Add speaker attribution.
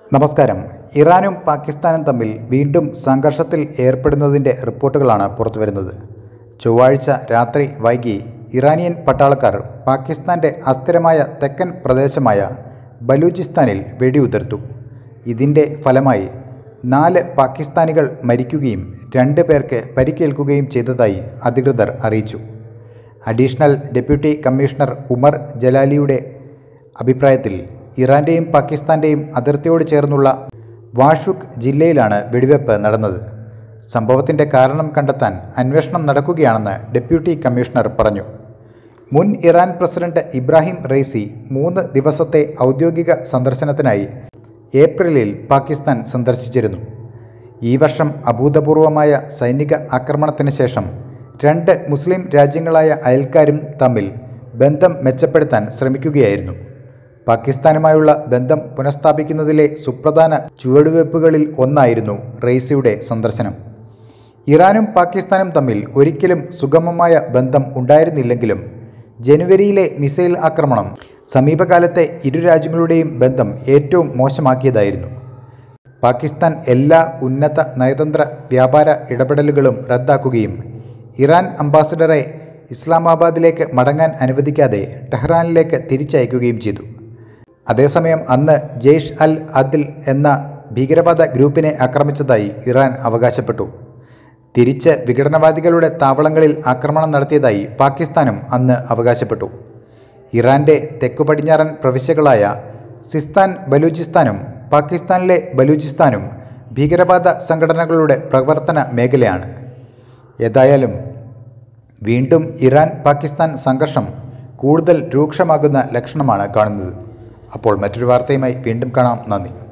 Speaker 1: നമസ്കാരം. ഇറാനും പാകിസ്ഥാനും തമ്മിൽ വീണ്ടും സംഘർഷത്തിൽ ഏർപ്പെടുന്നതിൻ്റെ റിപ്പോർട്ടുകളാണ് പുറത്തുവരുന്നത്. ചൊവ്വാഴ്ച രാത്രി വൈകി ഇറാനിയൻ പട്ടാളക്കാർ പാകിസ്ഥാൻ്റെ അസ്ഥിരമായ തെക്കൻ പ്രദേശമായ ബലൂചിസ്ഥാനിൽ വെടിയുതിർത്തു. ഇതിൻ്റെ ഫലമായി 4 പാകിസ്ഥാനികൾ മരിക്കുകയും 2 പേർക്ക് പരിക്കേൽക്കുകയും ചെയ്തതായി അധികൃതർ അറിയിച്ചു. അഡീഷണൽ ഡെപ്യൂട്ടി കമ്മീഷണർ ഉമർ ജലാലിയുടെ അഭിപ്രായത്തിൽ ഇറാൻ്റെയും പാകിസ്ഥാൻ്റെയും അതിർത്തിയോട് ചേർന്നുള്ള വാഷുക് ജില്ലയിലാണ് വെടിവെപ്പ് നടന്നത്. സംഭവത്തിൻ്റെ കാരണം കണ്ടെത്താൻ അന്വേഷണം നടക്കുകയാണെന്ന് ഡെപ്യൂട്ടി കമ്മീഷണർ പറഞ്ഞു. മുൻ ഇറാൻ പ്രസിഡന്റ് ഇബ്രാഹിം റൈസി 3 ദിവസത്തെ ഔദ്യോഗിക സന്ദർശനത്തിനായി ഏപ്രിലിൽ പാകിസ്ഥാൻ സന്ദർശിച്ചിരുന്നു. ഈ വർഷം അഭൂതപൂർവമായ സൈനിക ആക്രമണത്തിന് ശേഷം 2 മുസ്ലിം രാജ്യങ്ങളായ അയൽക്കാരും തമ്മിൽ ബന്ധം മെച്ചപ്പെടുത്താൻ ശ്രമിക്കുകയായിരുന്നു. പാകിസ്ഥാനുമായുള്ള ബന്ധം പുനഃസ്ഥാപിക്കുന്നതിലെ സുപ്രധാന ചുവടുവയ്പ്പുകളിൽ ഒന്നായിരുന്നു റൈസിയുടെ സന്ദർശനം. ഇറാനും പാകിസ്ഥാനും തമ്മിൽ ഒരിക്കലും സുഗമമായ ബന്ധം ഉണ്ടായിരുന്നില്ലെങ്കിലും ജനുവരിയിലെ മിസൈൽ ആക്രമണം സമീപകാലത്തെ ഇരു രാജ്യങ്ങളുടെയും ബന്ധം ഏറ്റവും മോശമാക്കിയതായിരുന്നു. പാകിസ്ഥാൻ എല്ലാ ഉന്നത നയതന്ത്ര വ്യാപാര ഇടപെടലുകളും റദ്ദാക്കുകയും ഇറാൻ അംബാസഡറെ ഇസ്ലാമാബാദിലേക്ക് മടങ്ങാൻ അനുവദിക്കാതെ ടെഹ്റാനിലേക്ക് തിരിച്ചയക്കുകയും ചെയ്തു. അതേസമയം അന്ന് ജെയ്ഷ് അൽ അദ്ൽ എന്ന ഭീകരവാദ ഗ്രൂപ്പിനെ ആക്രമിച്ചതായി ഇറാൻ അവകാശപ്പെട്ടു. തിരിച്ച് വിഘടനവാദികളുടെ താവളങ്ങളിൽ ആക്രമണം നടത്തിയതായി പാകിസ്ഥാനും അന്ന് അവകാശപ്പെട്ടു. ഇറാൻ്റെ തെക്കുപടിഞ്ഞാറൻ പ്രവിശ്യകളായ സിസ്താൻ ബലൂചിസ്ഥാനും പാകിസ്ഥാനിലെ ബലൂചിസ്ഥാനും ഭീകരവാദ സംഘടനകളുടെ പ്രവർത്തന മേഖലയാണ്. ഏതായാലും വീണ്ടും ഇറാൻ പാകിസ്ഥാൻ സംഘർഷം കൂടുതൽ രൂക്ഷമാകുന്ന ലക്ഷണമാണ് കാണുന്നത്. അപ്പോൾ മറ്റൊരു വാർത്തയുമായി വീണ്ടും കാണാം. നന്ദി.